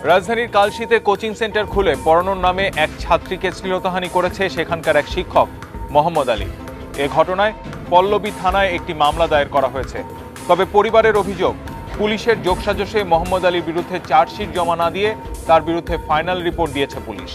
রাজধানীর কালশীতে coaching centre খুলে পড়ানোর নামে এক ছাত্রীকে শ্লীলতাহানি করেছে সেখানকার এক শিক্ষক মোহাম্মদ আলী। এ ঘটনায় পল্লবী থানায় একটি মামলা দায়ের করা হয়েছে। তবে পরিবারের অভিযোগ, পুলিশের যোগসাজশে মোহাম্মদ আলীর বিরুদ্ধে চার্জশিট জমা না দিয়ে তার বিরুদ্ধে ফাইনাল রিপোর্ট দিয়েছে পুলিশ।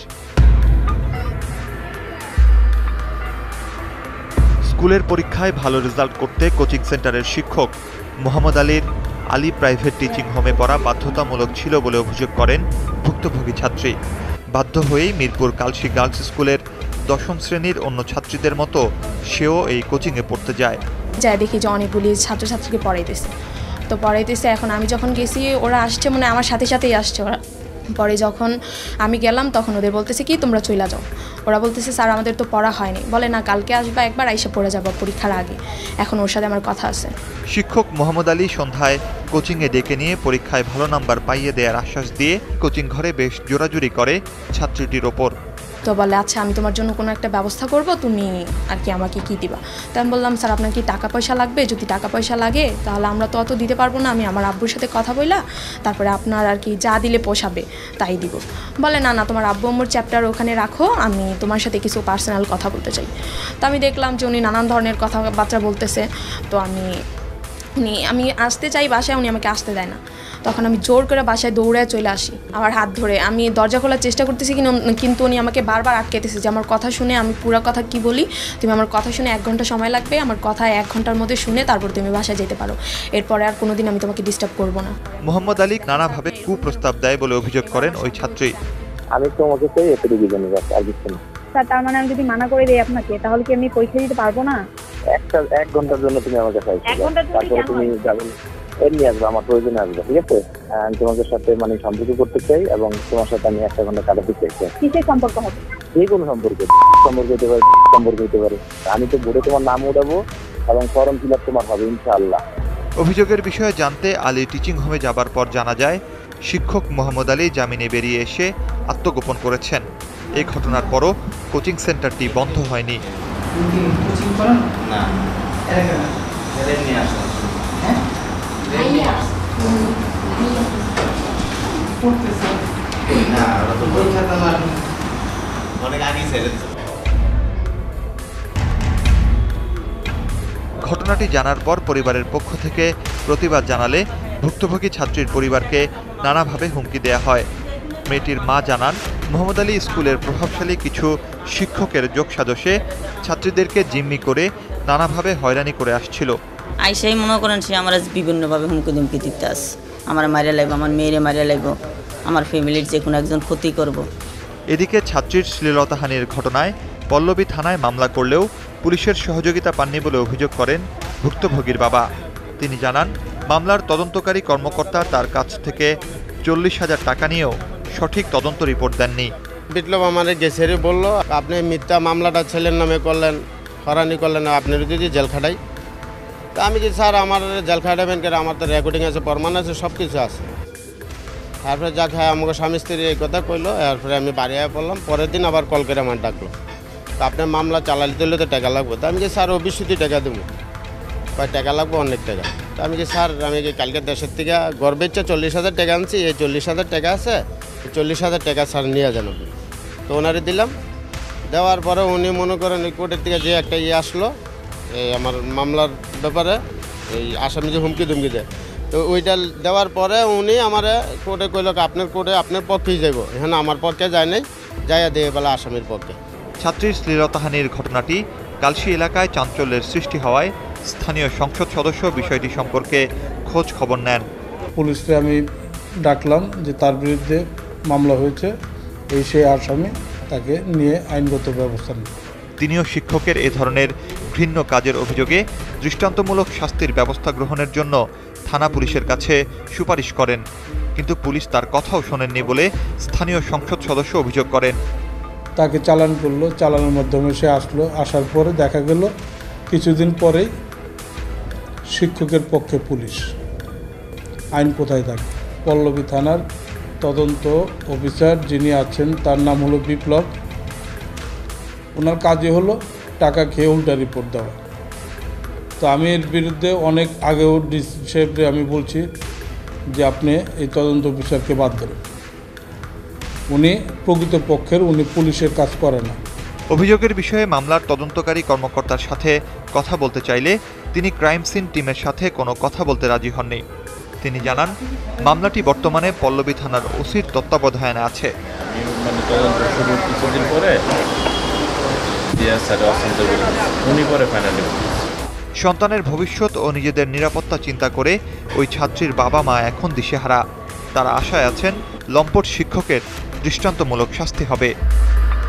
স্কুলের পরীক্ষায় ভালো রেজাল্ট করতে কোচিং সেন্টারের শিক্ষক মোহাম্মদ আলী প্রাইভেট টিচিং হোমে পড়া বাধ্যতামূলক ছিল বলে অভিযোগ করেন ভুক্তভোগী ছাত্রী। বাধ্য হয়েই মিরপুর কালশী গার্লস স্কুলের 10ম শ্রেণীর অন্য ছাত্রীদের মতো সেও এই কোচিংয়ে পড়তে যায়। দেখি যে অনেকগুলি ছাত্রছাত্রীকে পড়াইতেছে। এখন আমি যখন গেছি ওরা আসছে, মানে আমার সাথে সাথেই আসছে ওরা। পরে যখন আমি গেলাম তখন ওদের বলতেছে কি তোমরা চলে যাও। ওরা বলতেছে স্যার আমাদের তো পড়া হয়নি। বলে না, কালকে আসবা একবার, আইসা পড়ে যাবো পরীক্ষার আগে। এখন ওর সাথে আমার কথা আছে। শিক্ষক মোহাম্মদ আলী সন্ধ্যায় কোচিংয়ে ডেকে নিয়ে পরীক্ষায় ভালো নাম্বার পাইয়ে দেওয়ার আশ্বাস দিয়ে কোচিং ঘরে বেশ জোরাজুরি করে ছাত্রীটির ওপর। তো বলে আচ্ছা আমি তোমার জন্য কোনো একটা ব্যবস্থা করব, তুমি আর কি আমাকে কি দিবা। তো আমি বললাম স্যার আপনার কি টাকা পয়সা লাগবে? যদি টাকা পয়সা লাগে তাহলে আমরা তো অত দিতে পারবো না, আমি আমার আব্বুর সাথে কথা বইলা তারপরে আপনার আর কি যা দিলে পোষাবে তাই দিব। বলে না না, তোমার আব্বু আম্মুর চ্যাপ্টার ওখানে রাখো, আমি তোমার সাথে কিছু পার্সোনাল কথা বলতে চাই। তো আমি দেখলাম যে উনি নানান ধরনের কথাবার্তা বলতেছে। তো আমি আসতে চাই বাসায়, উনি আমাকে আসতে দেয় না। তখন আমি জোর করে বাসায় দৌড়ে চলে আসি, আমার হাত ধরে। আমি দরজা খোলার চেষ্টা করতেছি কিন্তু উনি আমাকে বারবার আটকেতেছে যে আমার কথা শুনে, আমি পুরো কথা কি বলি, তুমি আমার কথা শুনে 1 ঘন্টা সময় লাগবে, আমার কথা 1 ঘন্টার মধ্যে শুনে তারপর তুমি বাসায় যেতে পারো, এরপরে আর কোনোদিন আমি তোমাকে ডিস্টার্ব করব না। মোহাম্মদ আলী নানাভাবে কুপ্রস্তাব দেয় বলে অভিযোগ করেন ওই ছাত্রী। আমি তোমাকে চাই এত ডিভিশনে যাচ্ছি, আর কিছু না স্যার। তার মানে আমি যদি মানা করে দিই আপনাকে, তাহলে কি আমি পরীক্ষা দিতে পারবো না? 1 ঘন্টার জন্য তুমি আমাকে চাইছো, তারপরে তুমি যাবে এমনি আসবে, আমার প্রয়োজনে আসবে, ঠিক আছে? আমি তোমাদের সাথে মানে সম্পর্ক করতে চাই এবং তোমার সাথে আমি 1 ঘন্টা কাটাতে চাই। কিসের সম্পর্ক হবে? যে কোনো সম্পর্ক হতে পারে, সম্পর্ক হতে পারে। আমি তো বোর্ডে তোমার নাম উঠাবো এবং ফর্ম ফিল আপ তোমার হবে ইনশাআল্লাহ। অভিযোগের বিষয়ে জানতে আলী টিচিং হোমে যাবার পর জানা যায় শিক্ষক মোহাম্মদ আলী জামিনে বেরিয়ে এসে আত্মগোপন করেছেন। এই ঘটনার পরও কোচিং সেন্টারটি বন্ধ হয়নি। ঘটনাটি জানার পর পরিবারের পক্ষ থেকে প্রতিবাদ জানালে ভুক্তভোগী ছাত্রীর পরিবারকে নানাভাবে হুমকি দেয়া হয়। মেয়েটির মা জানান, মোহাম্মদ আলী স্কুলের প্রভাবশালী কিছু শিক্ষকের যোগসাজশে ছাত্রীদেরকে জিম্মি করে নানাভাবে হয়রানি করে আসছিল। আইসাই মনে করেন সে আমার বিভিন্নভাবে হুমকি দিতে আস, আমার মারিয়া লাগবো, আমার মেয়েরে মারিয়া লাগবো, আমার ফ্যামিলির যে কোনো একজন ক্ষতি করব। এদিকে ছাত্রীর শ্লীলতাহানির ঘটনায় পল্লবী থানায় মামলা করলেও পুলিশের সহযোগিতা পাননি বলে অভিযোগ করেন ভুক্তভোগীর বাবা। তিনি জানান, মামলার তদন্তকারী কর্মকর্তা তার কাছ থেকে 40,000 টাকা নিয়েও সঠিক তদন্ত রিপোর্ট দেননি। বিপ্লব আমাদের গেছে বলল, আপনি মিথ্যা মামলাটা ছেলের নামে করলেন, হরানি করলেন, আপনার যদি জেল খাটাই। তা আমি কি স্যার আমার জেল খাটাবেন কেন? আমার তো রেকর্ডিং আছে, প্রমাণ আছে, সব কিছু আছে। তারপরে যা খায় আমাকে স্বামী স্ত্রী এই কথা কইলো। এরপরে আমি বাড়ি আয় পড়লাম। পরের দিন আবার কল করে আমার ডাকলো, তা আপনার মামলা চালালি দিলে তো টাকা লাগবে। তা আমি কি স্যার 20 টাকা দেবো, টাকা লাগবে অনেক টাকা। তা আমি কি স্যার, আমি কি কালকে দেশের থেকে গর্বের চেয়ে 40,000 টাকা আনছি, এই 40,000 টাকা আছে, 40,000 টাকা স্যার নিয়ে যান। তো ওনারে দিলাম। দেওয়ার পরে উনি মনে করেন ওই কোর্টের থেকে যে একটা আসলো এই আমার মামলার ব্যাপারে, এই আসামি যে হুমকি দেয়, তো ওইটা দেওয়ার পরে উনি আমার কোর্টে কইল আপনার কোর্টে আপনার পক্ষেই যাইব। এখানে আমার পক্ষে যায় নাই, যাইয়া দিয়ে বেলা আসামির পক্ষে। ছাত্রীর শ্লীলতাহানির ঘটনাটি কালশী এলাকায় চাঞ্চল্যের সৃষ্টি হওয়ায় স্থানীয় সংসদ সদস্য বিষয়টি সম্পর্কে খোঁজ খবর নেন। পুলিশকে আমি ডাকলাম যে তার বিরুদ্ধে মামলা হয়েছে, এই সেই আসামি, তাকে নিয়ে আইনগত ব্যবস্থা নেন। তিনিও শিক্ষকের এ ধরনের ঘৃণ্য কাজের অভিযোগে দৃষ্টান্তমূলক শাস্তির ব্যবস্থা গ্রহণের জন্য থানা পুলিশের কাছে সুপারিশ করেন, কিন্তু পুলিশ তার কথাও শোনেননি বলে স্থানীয় সংসদ সদস্য অভিযোগ করেন। তাকে চালান করলো, চালানের মাধ্যমে সে আসলো। আসার পরে দেখা গেল কিছুদিন পরেই শিক্ষকের পক্ষে পুলিশ। আইন কোথায় থাকে? পল্লবী থানার তদন্ত অফিসার যিনি আছেন তার নাম হলো বিপ্লব। ওনার কাজই হলো টাকা খেয়ে উল্টা রিপোর্ট দেওয়া। তো আমি এর বিরুদ্ধে অনেক আগেও ডিসি সাহেবকে আমি বলছি যে আপনি এই তদন্ত অফিসারকে বাদ দেন, উনি প্রকৃতপক্ষের উনি পুলিশের কাজ করে না। অভিযোগের বিষয়ে মামলার তদন্তকারী কর্মকর্তার সাথে কথা বলতে চাইলে তিনি ক্রাইম সিন টিমের সাথে কোনো কথা বলতে রাজি হননি। তিনি জানান, মামলাটি বর্তমানে পল্লবী থানার ওসির তত্ত্বাবধানে আছে। সন্তানের ভবিষ্যৎ ও নিজেদের নিরাপত্তা চিন্তা করে ওই ছাত্রীর বাবা মা এখন দিশেহারা। তারা আশায় আছেন লম্পট শিক্ষকের দৃষ্টান্তমূলক শাস্তি হবে।